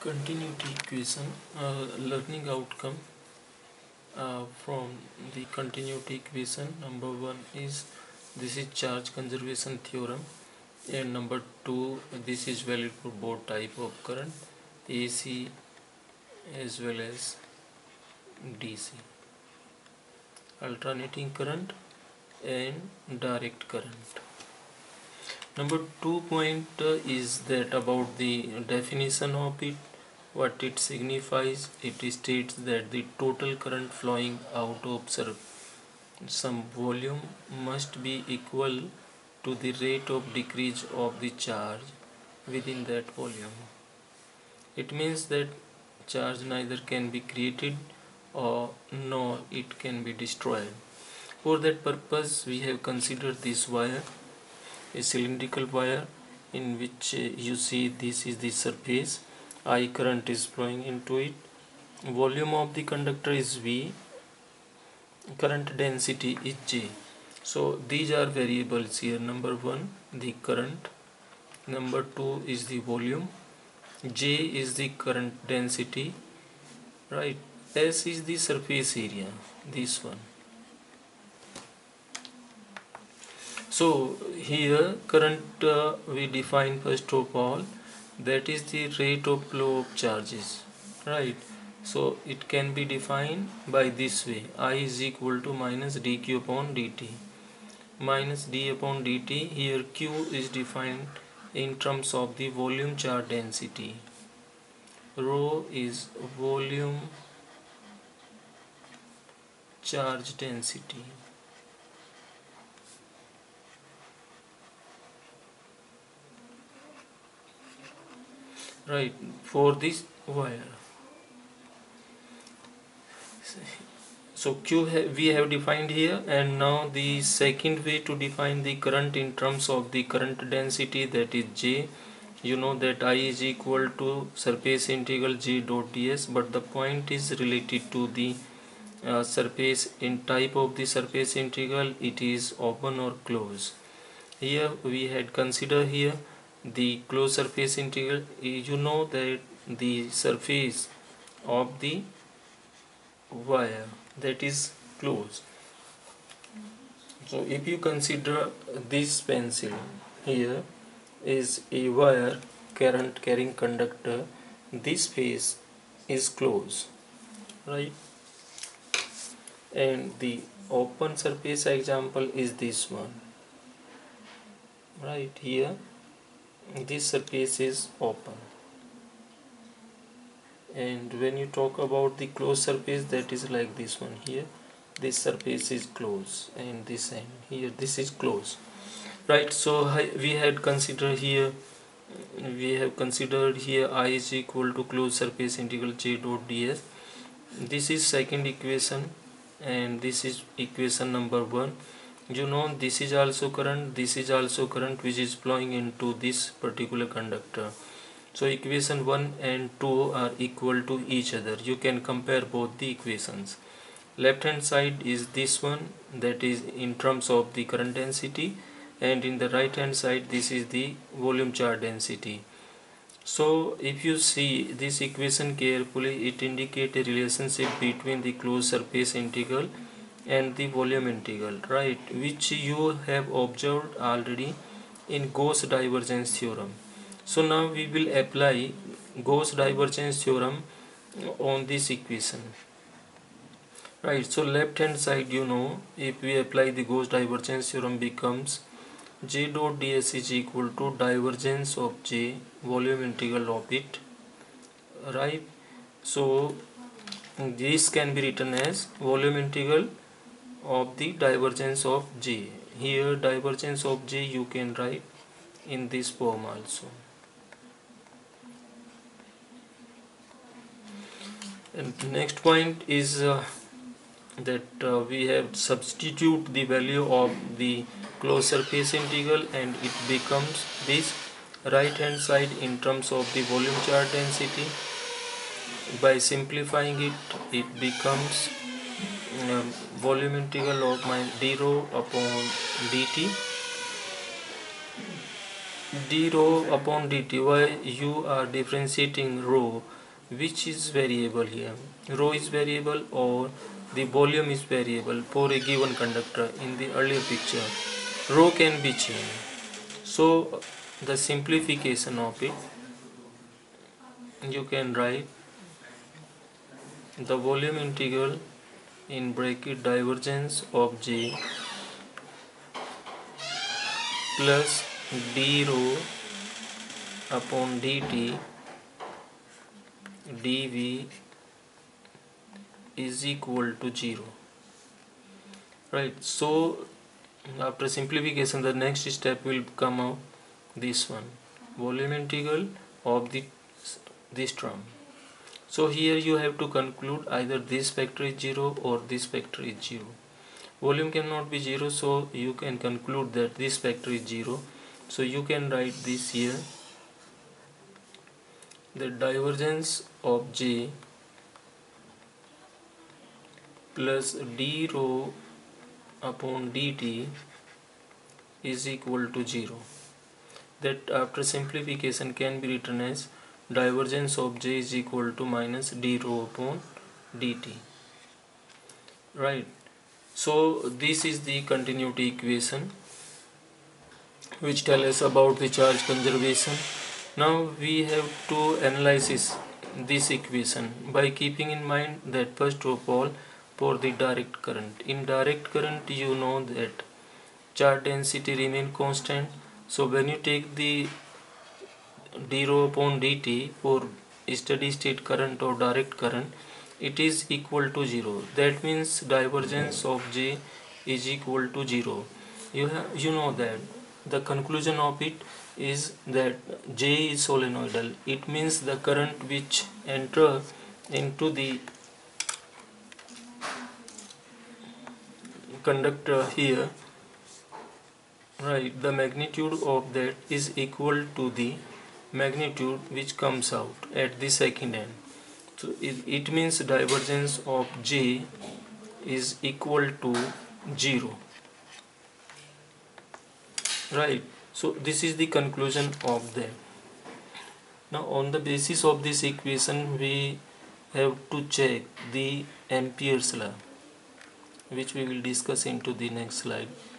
Continuity equation, learning outcome from the continuity equation. Number one is this is charge conservation theorem, and number two, this is valid for both type of current, AC as well as DC, alternating current and direct current. Number 2 point is that about the definition of it, what it signifies. It states that the total current flowing out of some volume must be equal to the rate of decrease of the charge within that volume. It means that charge neither can be created or nor it can be destroyed. For that purpose, we have considered this wire, a cylindrical wire, in which you see this is the surface. I current is flowing into it. Volume of the conductor is V. Current density is J. So these are variables here. Number one, the current. Number two is the volume. J is the current density. Right. S is the surface area. This one. So here current we define first of all, that is the rate of flow of charges, right? So it can be defined by this way: I is equal to minus dq upon dt, minus d upon dt. Here q is defined in terms of the volume charge density. Rho is volume charge density. Right, for this wire. So q we have defined here, and now the second way to define the current in terms of the current density, that is J. You know that I is equal to surface integral J dot ds, but the point is related to the surface. In type of the surface integral, it is open or closed. Here we had considered here the closed surface integral. You know that the surface of the wire, that is closed. So if you consider this pencil, here is a wire current carrying conductor. This face is closed, right? And the open surface example is this one, right? Here this surface is open, and when you talk about the closed surface, that is like this one. Here this surface is closed, and this end here this is closed, right? So we have considered here I is equal to closed surface integral J dot ds. This is second equation, and this is equation number one. You know this is also current, this is also current, which is flowing into this particular conductor. So equation 1 and 2 are equal to each other. You can compare both the equations. Left hand side is this one, that is in terms of the current density, and in the right hand side this is the volume charge density. So if you see this equation carefully, it indicates a relationship between the closed surface integral and the volume integral, right, which you have observed already in Gauss divergence theorem. So now we will apply Gauss divergence theorem on this equation, right? So left hand side, you know, if we apply the Gauss divergence theorem, becomes J dot ds is equal to divergence of J, volume integral of it, right? So this can be written as volume integral of the divergence of J. Here divergence of J you can write in this form also. And next point is that we have substitute the value of the closed surface integral, and it becomes this. Right hand side in terms of the volume charge density. By simplifying it, it becomes volume integral of my d rho upon dt d rho upon dt. Why you are differentiating rho? Which is variable here? Rho is variable or the volume is variable for a given conductor. In the earlier picture, rho can be changed. So the simplification of it, you can write the volume integral in bracket divergence of J plus d rho upon dt dv is equal to 0. Right, so after simplification the next step will come out this one, volume integral of this term. So here you have to conclude either this factor is 0 or this factor is 0. Volume cannot be 0, so you can conclude that this factor is 0. So you can write this here, the divergence of J plus d rho upon dt is equal to 0. That after simplification can be written as divergence of J is equal to minus d rho upon dt. Right, so this is the continuity equation which tells us about the charge conservation. Now we have to analyze this equation by keeping in mind that first of all, for the direct current, in direct current you know that charge density remain constant. So when you take the d rho upon dt for steady state current or direct current, it is equal to 0. That means divergence of J is equal to 0. You know that the conclusion of it is that J is solenoidal. It means the current which enter into the conductor here, right, the magnitude of that is equal to the magnitude which comes out at the second end. So it means divergence of J is equal to 0. Right, so this is the conclusion of that. Now on the basis of this equation we have to check the Ampere's law, which we will discuss into the next slide.